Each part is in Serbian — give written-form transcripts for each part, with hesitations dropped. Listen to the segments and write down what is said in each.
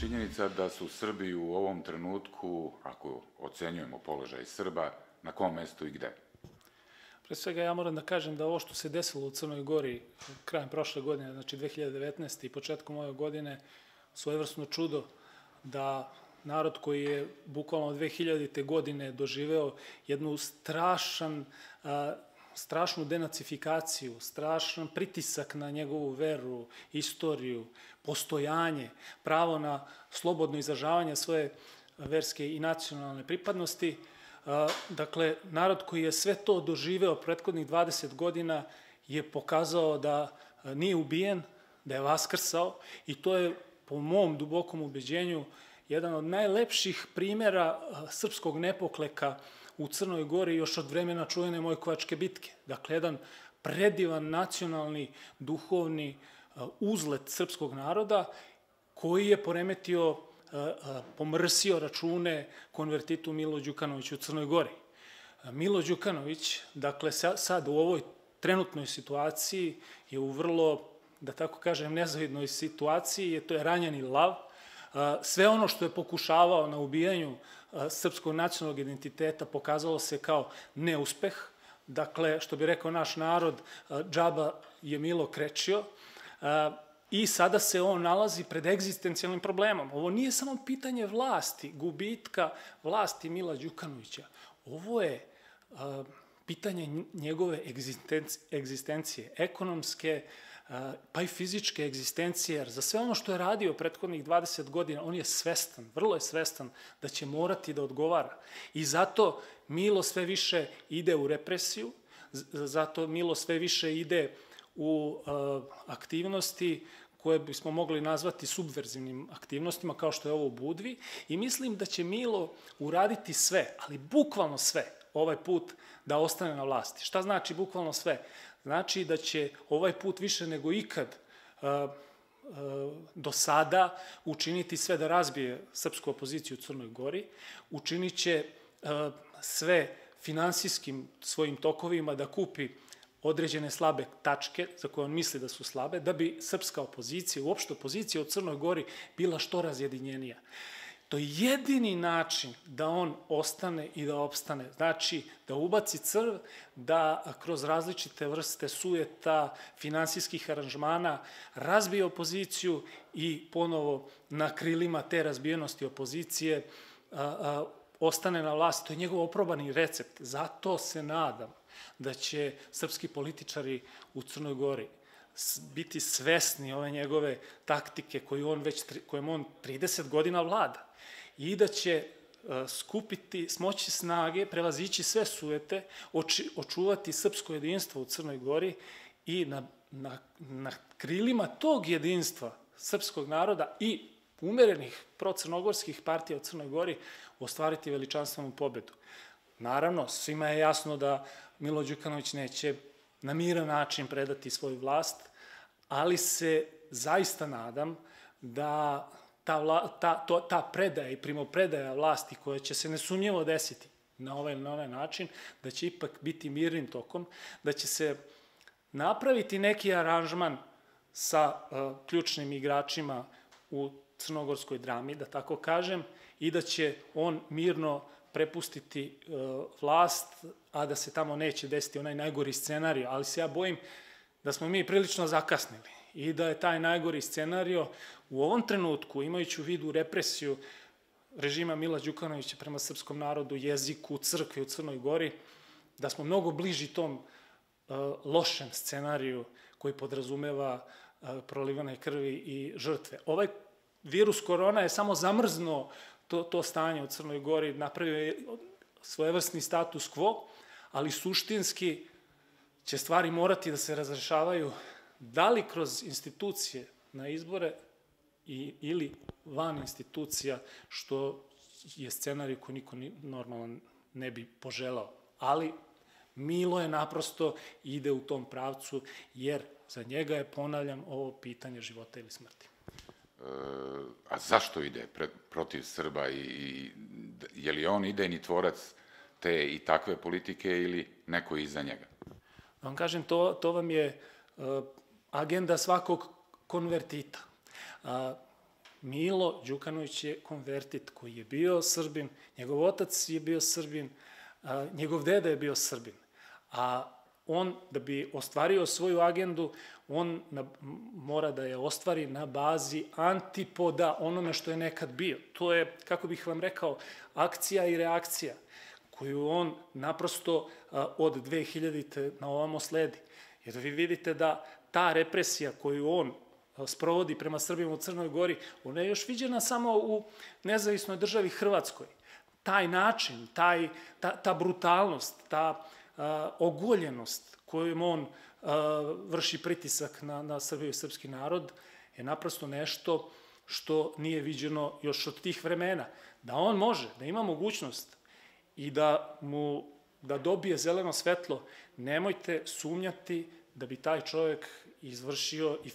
činjenica da su Srbi u ovom trenutku, ako ocenjujemo položaj Srba, na kom mestu i gde? Pre svega ja moram da kažem da ovo što se desilo u Crnoj Gori krajem prošle godine, znači 2019. i početkom ove godine, svojevrsno čudo da narod koji je bukvalno od 2000. godine doživeo jednu strašnu denacifikaciju, strašan pritisak na njegovu veru, istoriju, postojanje, pravo na slobodno izražavanje svoje verske i nacionalne pripadnosti. Dakle, narod koji je sve to doživeo prethodnih 20 godina je pokazao da nije ubijen, da je vaskrsao i to je, po mom dubokom ubeđenju, jedan od najlepših primera srpskog nepokleka u Crnoj Gori još od vremena čuvene Mojkovačke bitke. Dakle, jedan predivan nacionalni, duhovni uzlet srpskog naroda koji je poremetio, pomrsio račune konvertitu Milo Đukanoviću u Crnoj Gori. Milo Đukanović, dakle, sad u ovoj trenutnoj situaciji je u vrlo, da tako kažem, nezavidnoj situaciji, to je ranjeni lav. Sve ono što je pokušavao na ubijanju srpskog nacionalnog identiteta pokazalo se kao neuspeh. Dakle, što bi rekao naš narod, džaba je Milo krečio i sada se on nalazi pred egzistencijalnim problemom. Ovo nije samo pitanje vlasti, gubitka vlasti Mila Đukanovića. Ovo je pitanje njegove egzistencije, ekonomske, pa i fizičke egzistencije, jer za sve ono što je radio prethodnih 20 godina, on je svestan, vrlo je svestan da će morati da odgovara. I zato Milo sve više ide u represiju, zato Milo sve više ide u aktivnosti koje bismo mogli nazvati subverzivnim aktivnostima, kao što je ovo u Budvi, i mislim da će Milo uraditi sve, ali bukvalno sve, ovaj put da ostane na vlasti. Šta znači bukvalno sve? Znači da će ovaj put više nego ikad do sada učiniti sve da razbije srpsku opoziciju u Crnoj Gori, učinit će sve finansijskim svojim tokovima da kupi određene slabe tačke za koje on misli da su slabe, da bi srpska opozicija, uopšte opozicija u Crnoj Gori, bila što razjedinjenija. To je jedini način da on ostane i da opstane. Znači, da ubaci crv, da kroz različite vrste sujeta, finansijskih aranžmana, razbije opoziciju i ponovo na krilima te razbijenosti opozicije ostane na vlasti. To je njegov oprobani recept. Zato se nadam da će srpski političari u Crnoj Gori biti svesni ove njegove taktike kojom on 30 godina vlada i da će smoći snage, prevazići sve sujete, očuvati srpsko jedinstvo u Crnoj Gori i na krilima tog jedinstva srpskog naroda i umerenih procrnogorskih partija u Crnoj Gori ostvariti veličanstvenu pobedu. Naravno, svima je jasno da Milo Đukanović neće na miran način predati svoju vlast, ali se zaista nadam da ta predaja i primopredaja vlasti koja će se nesumnjivo desiti na ovaj ili na onaj način, da će ipak biti mirnim tokom, da će se napraviti neki aranžman sa ključnim igračima u crnogorskoj drami, da tako kažem, i da će on mirno prepustiti vlast, a da se tamo neće desiti onaj najgori scenario, ali se ja bojim da smo mi prilično zakasnili i da je taj najgori scenario u ovom trenutku, imajući u vidu represiju režima Mila Đukanovića prema srpskom narodu, jeziku, crkvi u Crnoj Gori, da smo mnogo bliži tom lošem scenariju koji podrazumeva prolivane krvi i žrtve. Ovaj virus korona je samo zamrznuo to stanje u Crnoj Gori, napravio je svojevrsni status quo, ali suštinski će stvari morati da se razrešavaju da li kroz institucije na izbore ili van institucija, što je scenarij koji niko normalan ne bi poželao. Ali Milo je naprosto ide u tom pravcu, jer za njega je, ponavljam, ovo pitanje života ili smrti. A zašto ide protiv Srba i je li on idejni tvorac te i takve politike ili neko iza njega? Da vam kažem, to vam je agenda svakog konvertita. Milo Đukanović je konvertit koji je bio Srbin, njegov otac je bio Srbin, njegov deda je bio Srbin. A on, da bi ostvario svoju agendu, on mora da je ostvari na bazi antipoda onome što je nekad bio. To je, kako bih vam rekao, akcija i reakcija koju on naprosto od 2000. na ovamo sledi. Jer vi vidite da ta represija koju on sprovodi prema Srbima u Crnoj Gori, ona je još viđena samo u nezavisnoj državi Hrvatskoj. Taj način, ta brutalnost, ta ogoljenost kojom on vrši pritisak na Srbiju i srpski narod je naprosto nešto što nije viđeno još od tih vremena. Da on može, da ima mogućnost i da dobije zeleno svetlo, nemojte sumnjati da bi taj čovjek izvršio i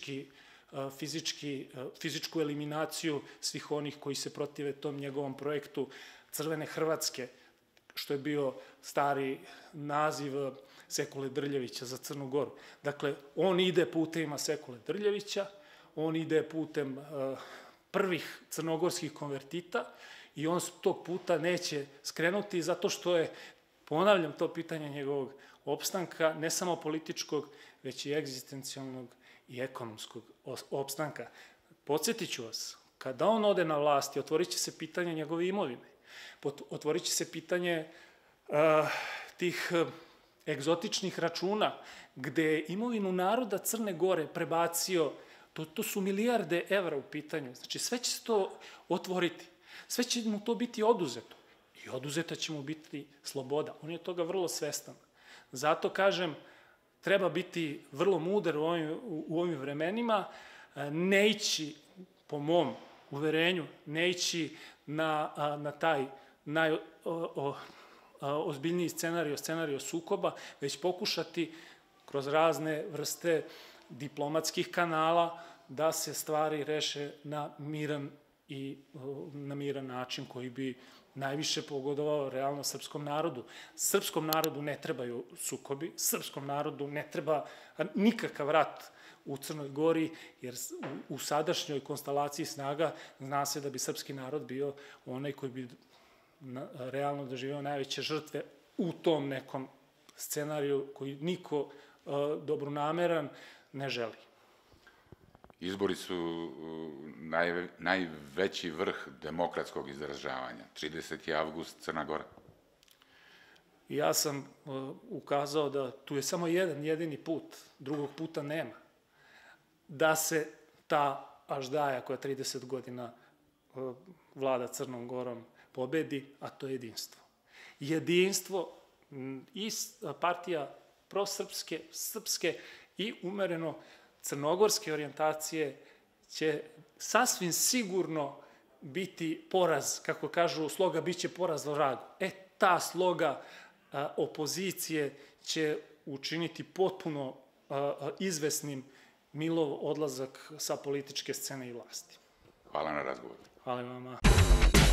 fizičku eliminaciju svih onih koji se protive tom njegovom projektu Crvene Hrvatske, što je bio stari naziv Sekule Drljevića za Crnu Goru. Dakle, on ide putevima Sekule Drljevića, on ide putem prvih crnogorskih konvertita i on s tog puta neće skrenuti zato što je, ponavljam, to pitanje njegovog opstanka, ne samo političkog, već i egzistencijalnog i ekonomskog opstanka. Podsjetit ću vas, kada on ode na vlast, otvorit će se pitanje njegove imovine, otvorit će se pitanje tih egzotičnih računa, gde je imovinu naroda Crne Gore prebacio, to su milijarde evra u pitanju, znači sve će se to otvoriti, sve će mu to biti oduzeto i oduzeta će mu biti sloboda. On je toga vrlo svestan. Zato kažem, treba biti vrlo mudar u ovim vremenima, ne ići, po mom uverenju, ne ići na taj najozbiljniji scenario sukoba, već pokušati kroz razne vrste diplomatskih kanala da se stvari reše na miran način koji bi najviše pogodovao realno srpskom narodu. Srpskom narodu ne trebaju sukobi, srpskom narodu ne treba nikakav rat u Crnoj Gori, jer u sadašnjoj konstelaciji snaga zna se da bi srpski narod bio onaj koji bi realno doživio najveće žrtve u tom nekom scenariju koji niko dobronameran ne želi. Izbori su najveći vrh demokratskog izražavanja. 30. avgust, Crna Gora. Ja sam ukazao da tu je samo jedan jedini put, drugog puta nema. Da se ta aždaja koja 30 godina vlada Crnom Gorom pobedi, a to je jedinstvo. Jedinstvo i partija prosrpske, srpske i umereno crnogorske orijentacije će sasvim sigurno biti poraz, kako kažu, sloga biće poraz vragu. Ta sloga opozicije će učiniti potpuno izvesnim Milov odlazak sa političke scene i vlasti. Hvala na razgovoru. Hvala vama.